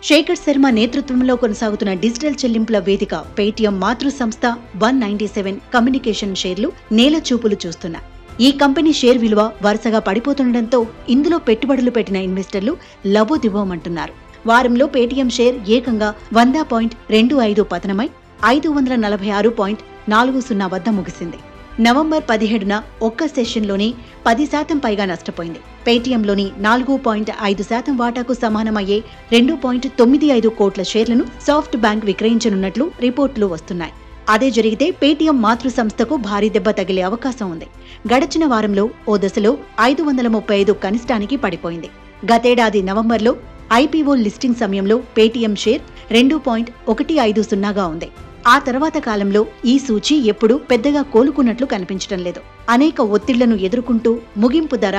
శేఖర్ శర్మ నేతృత్వంలో కొనసాగుతున్న డిజిటల్ చెల్లింపుల వేదిక పేటీఎం మాతృ సంస్థ 197 కమ్యూనికేషన్ షేర్లు నేల చూపులు చూస్తున్నాయి. ఈ కంపెనీ షేర్ విలువ వరుసగా పడిపోతుండటంతో ఇందులో పెట్టుబడులు పెట్టిన ఇన్వెస్టర్లు లబోదిబోమంటున్నారు. వారంలో పేటీఎం షేర్ ఏకంగా 100.25 పతనమై 546.40 వద్ద ముగిసింది. నవంబర్ 17న ఒక్క సెషన్లోనే 10% పైగా నష్టపోయింది. పేటీఎంలోని 4.5% వాటాకు సమానమయ్యే 2.95 కోట్ల షేర్లను సాఫ్ట్ బ్యాంక్ విక్రయించనున్నట్లు రిపోర్టులు వస్తున్నాయి. అదే జరిగితే పేటీఎం మాతృ సంస్థకు భారీ దెబ్బ తగిలే అవకాశం ఉంది. గడచిన వారంలో ఓ దశలో 535 కనిష్టానికి పడిపోయింది. గతేడాది నవంబర్లో ఐపీఓ లిస్టింగ్ సమయంలో పేటీఎం షేర్ 2.150గా ఉంది. ఆ తర్వాత కాలంలో ఈ సూచీ ఎప్పుడూ పెద్దగా కోలుకున్నట్లు కనిపించడం లేదు. అనేక ఒత్తిళ్లను ఎదుర్కొంటూ ముగింపు ధర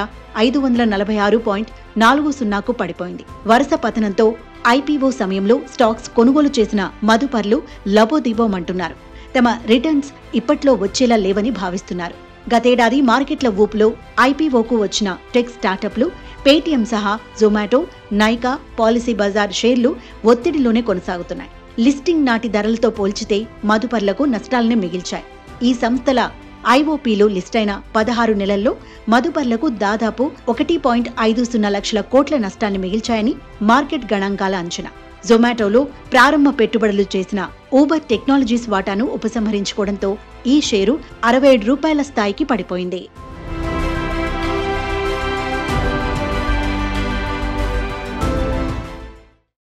546.40కు పడిపోయింది. వరుస పతనంతో ఐపీఓ సమయంలో స్టాక్స్ కొనుగోలు చేసిన మదుపర్లు లబోదిబోమంటున్నారు. తమ రిటర్న్స్ ఇప్పట్లో వచ్చేలా లేవని భావిస్తున్నారు. గతేడాది మార్కెట్ల ఊపులో ఐపీఓకు వచ్చిన టెక్ స్టార్టప్లు పేటీఎం సహా జొమాటో, నైకా, పాలసీ బజార్ షేర్లు ఒత్తిడిలోనే కొనసాగుతున్నాయి. లిస్టింగ్ నాటి ధరలతో పోల్చితే మదుపర్లకు నష్టాలనే మిగిల్చాయి. ఈ సంస్థల ఐఓపీలు లిస్టైన 16 నెలల్లో మదుపర్లకు దాదాపు 1.50 లక్షల కోట్ల నష్టాన్ని మిగిల్చాయని మార్కెట్ గణాంకాల అంచనా. జొమాటోలో ప్రారంభ పెట్టుబడులు చేసిన ఊబర్ టెక్నాలజీస్ వాటాను ఉపసంహరించుకోవడంతో ఈ షేరు 67 రూపాయల స్థాయికి పడిపోయింది.